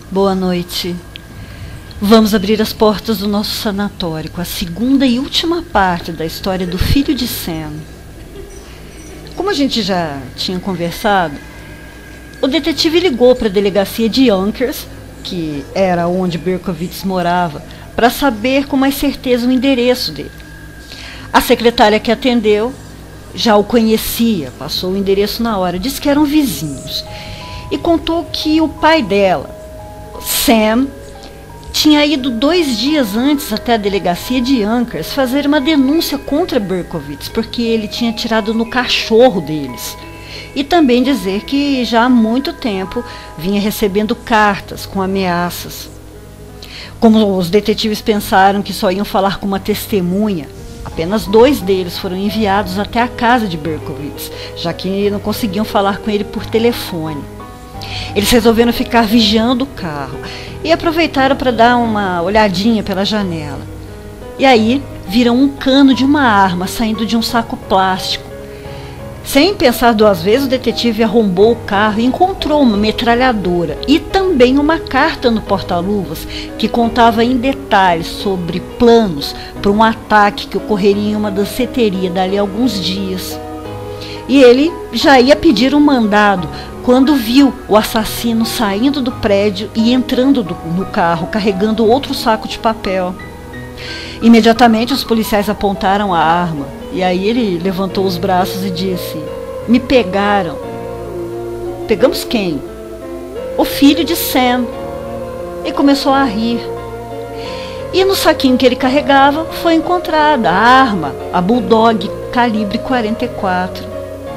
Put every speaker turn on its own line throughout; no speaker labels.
Boa noite. Vamos abrir as portas do nosso sanatório com a segunda e última parte da história do filho de Sam. Como a gente já tinha conversado, o detetive ligou para a delegacia de Yonkers, que era onde Berkowitz morava, para saber com mais certeza o endereço dele. A secretária que atendeu já o conhecia, passou o endereço na hora, disse que eram vizinhos e contou que o pai dela, Sam, tinha ido 2 dias antes até a delegacia de Yonkers fazer uma denúncia contra Berkowitz porque ele tinha atirado no cachorro deles. E também dizer que já há muito tempo vinha recebendo cartas com ameaças. Como os detetives pensaram que só iam falar com uma testemunha, apenas 2 deles foram enviados até a casa de Berkowitz, já que não conseguiam falar com ele por telefone. Eles resolveram ficar vigiando o carro e aproveitaram para dar uma olhadinha pela janela. E aí viram um cano de uma arma saindo de um saco plástico. Sem pensar 2 vezes, o detetive arrombou o carro e encontrou uma metralhadora e também uma carta no porta-luvas que contava em detalhes sobre planos para um ataque que ocorreria em uma danceteria dali a alguns dias. E ele já ia pedir um mandado quando viu o assassino saindo do prédio e entrando no carro, carregando outro saco de papel. Imediatamente os policiais apontaram a arma, e aí ele levantou os braços e disse: "Me pegaram." "Pegamos quem?" "O filho de Sam." E começou a rir. E no saquinho que ele carregava foi encontrada a arma, a Bulldog calibre 44.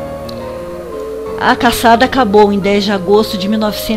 A caçada acabou em 10 de agosto de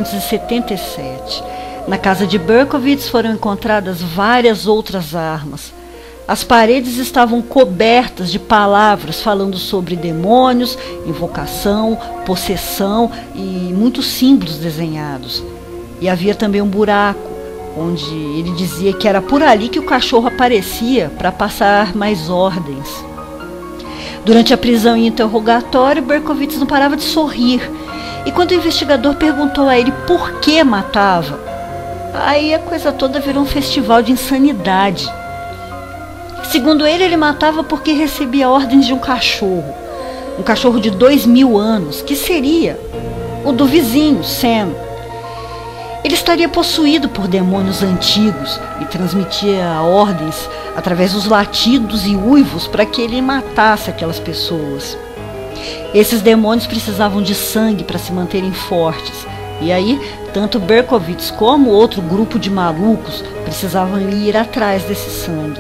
1977. Na casa de Berkowitz foram encontradas várias outras armas. As paredes estavam cobertas de palavras falando sobre demônios, invocação, possessão e muitos símbolos desenhados. E havia também um buraco, onde ele dizia que era por ali que o cachorro aparecia para passar mais ordens. Durante a prisão e interrogatório, Berkowitz não parava de sorrir. E quando o investigador perguntou a ele por que matava, aí a coisa toda virou um festival de insanidade. Segundo ele matava porque recebia ordens de um cachorro de 2000 anos, que seria o do vizinho, Sam. Ele estaria possuído por demônios antigos e transmitia ordens através dos latidos e uivos para que ele matasse aquelas pessoas. Esses demônios precisavam de sangue para se manterem fortes, e aí tanto Berkowitz como outro grupo de malucos precisavam ir atrás desse sangue.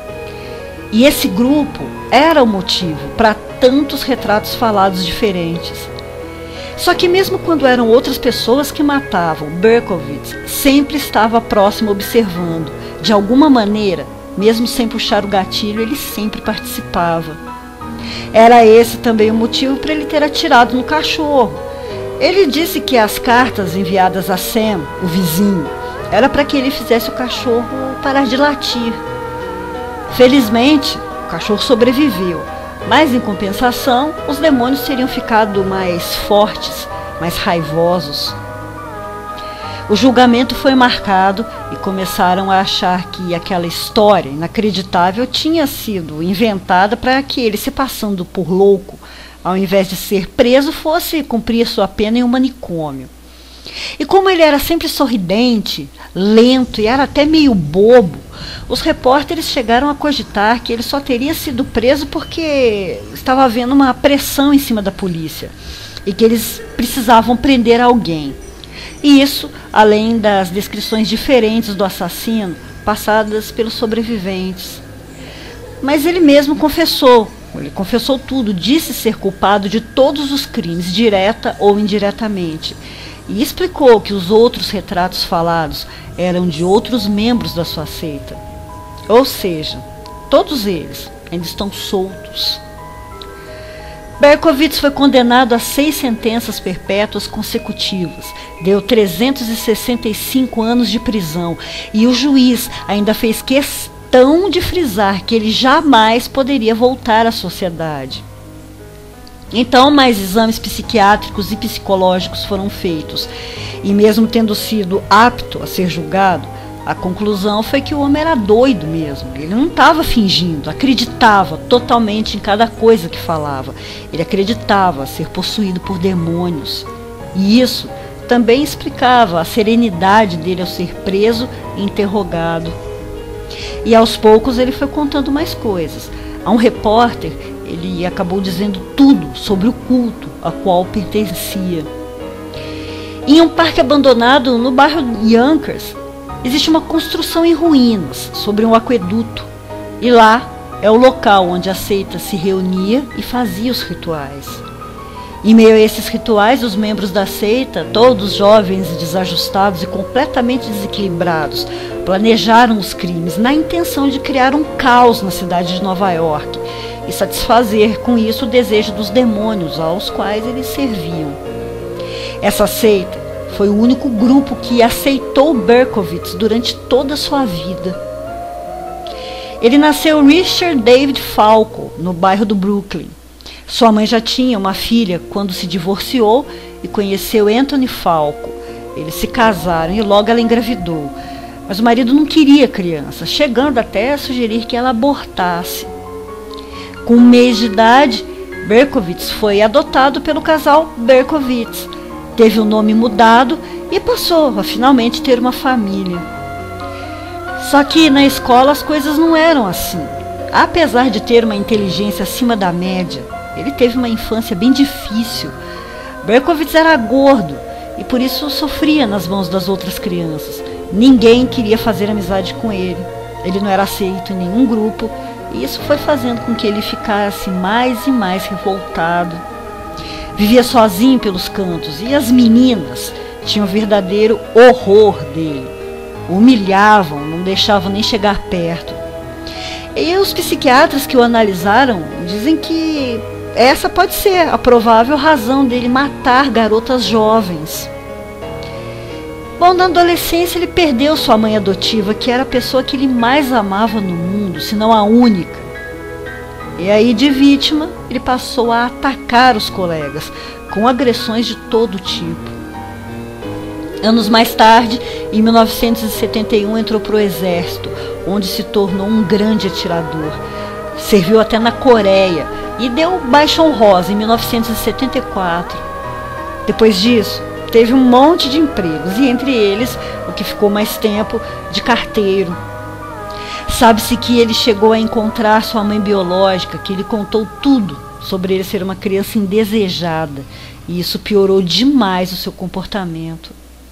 E esse grupo era o motivo para tantos retratos falados diferentes. Só que mesmo quando eram outras pessoas que matavam, Berkowitz sempre estava próximo observando. De alguma maneira, mesmo sem puxar o gatilho, ele sempre participava. Era esse também o motivo para ele ter atirado no cachorro. Ele disse que as cartas enviadas a Sam, o vizinho, era para que ele fizesse o cachorro parar de latir. Felizmente, o cachorro sobreviveu, mas em compensação, os demônios teriam ficado mais fortes, mais raivosos. O julgamento foi marcado e começaram a achar que aquela história inacreditável tinha sido inventada para que ele, se passando por louco, ao invés de ser preso, fosse cumprir sua pena em um manicômio. E como ele era sempre sorridente, lento e era até meio bobo, os repórteres chegaram a cogitar que ele só teria sido preso porque estava havendo uma pressão em cima da polícia e que eles precisavam prender alguém. E isso, além das descrições diferentes do assassino passadas pelos sobreviventes. Mas ele mesmo confessou tudo, disse ser culpado de todos os crimes, direta ou indiretamente. E explicou que os outros retratos falados eram de outros membros da sua seita. Ou seja, todos eles ainda estão soltos. Berkowitz foi condenado a 6 sentenças perpétuas consecutivas. Deu 365 anos de prisão. E o juiz ainda fez questão de frisar que ele jamais poderia voltar à sociedade. Então, mais exames psiquiátricos e psicológicos foram feitos. E mesmo tendo sido apto a ser julgado, a conclusão foi que o homem era doido mesmo. Ele não estava fingindo, acreditava totalmente em cada coisa que falava. Ele acreditava ser possuído por demônios. E isso também explicava a serenidade dele ao ser preso e interrogado. E aos poucos ele foi contando mais coisas. A um repórter, ele acabou dizendo tudo sobre o culto a qual pertencia. Em um parque abandonado no bairro Yonkers, existe uma construção em ruínas sobre um aqueduto. E lá é o local onde a seita se reunia e fazia os rituais. Em meio a esses rituais, os membros da seita, todos jovens, desajustados e completamente desequilibrados, planejaram os crimes na intenção de criar um caos na cidade de Nova York e satisfazer com isso o desejo dos demônios aos quais eles serviam. Essa seita foi o único grupo que aceitou Berkowitz durante toda a sua vida. Ele nasceu Richard David Falco, no bairro do Brooklyn. Sua mãe já tinha uma filha quando se divorciou e conheceu Anthony Falco. Eles se casaram e logo ela engravidou. Mas o marido não queria criança, chegando até a sugerir que ela abortasse. Com 1 mês de idade, Berkowitz foi adotado pelo casal Berkowitz. Teve o nome mudado e passou a finalmente ter uma família. Só que na escola as coisas não eram assim. Apesar de ter uma inteligência acima da média, ele teve uma infância bem difícil. Berkowitz era gordo e por isso sofria nas mãos das outras crianças. Ninguém queria fazer amizade com ele. Ele não era aceito em nenhum grupo e isso foi fazendo com que ele ficasse mais e mais revoltado. Vivia sozinho pelos cantos e as meninas tinham verdadeiro horror dele. O humilhavam, não deixavam nem chegar perto. E os psiquiatras que o analisaram dizem que essa pode ser a provável razão dele matar garotas jovens. Bom, na adolescência ele perdeu sua mãe adotiva, que era a pessoa que ele mais amava no mundo, se não a única. E aí, de vítima, ele passou a atacar os colegas, com agressões de todo tipo. Anos mais tarde, em 1971, entrou para o exército, onde se tornou um grande atirador. Serviu até na Coreia e deu baixa honrosa em 1974. Depois disso, teve um monte de empregos, e entre eles, o que ficou mais tempo, de carteiro. Sabe-se que ele chegou a encontrar sua mãe biológica, que lhe contou tudo sobre ele ser uma criança indesejada, e isso piorou demais o seu comportamento.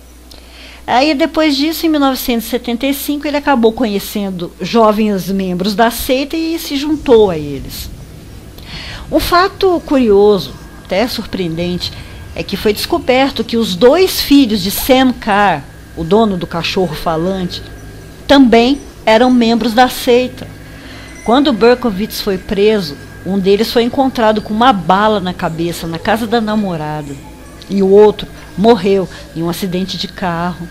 Aí, depois disso, em 1975, ele acabou conhecendo jovens membros da seita e se juntou a eles. Um fato curioso, até surpreendente, é que foi descoberto que os 2 filhos de Sam Carr, o dono do cachorro falante, também eram membros da seita. Quando Berkowitz foi preso, um deles foi encontrado com uma bala na cabeça na casa da namorada, e o outro morreu em um acidente de carro.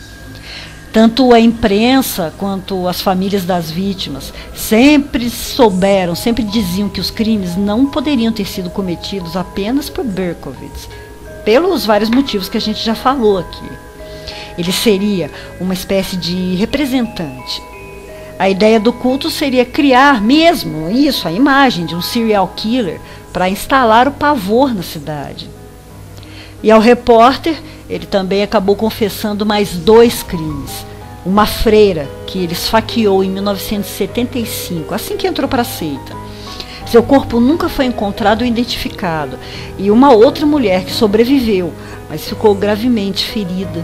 Tanto a imprensa quanto as famílias das vítimas sempre souberam, sempre diziam que os crimes não poderiam ter sido cometidos apenas por Berkowitz, pelos vários motivos que a gente já falou aqui. Ele seria uma espécie de representante. A ideia do culto seria criar mesmo isso, a imagem de um serial killer, para instalar o pavor na cidade. E ao repórter, ele também acabou confessando mais 2 crimes. Uma freira que ele esfaqueou em 1975, assim que entrou para a seita. Seu corpo nunca foi encontrado ou identificado. E uma outra mulher que sobreviveu, mas ficou gravemente ferida.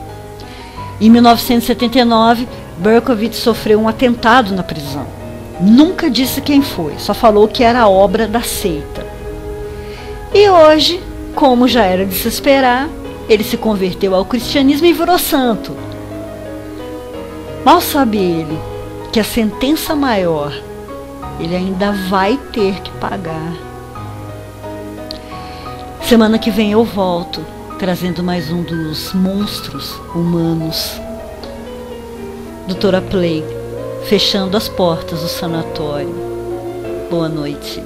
Em 1979, Berkowitz sofreu um atentado na prisão. Nunca disse quem foi, só falou que era obra da seita. E hoje, como já era de se esperar, ele se converteu ao cristianismo e virou santo. Mal sabe ele que a sentença maior ele ainda vai ter que pagar. Semana que vem eu volto, trazendo mais um dos monstros humanos. Doutora Play, fechando as portas do sanatório. Boa noite.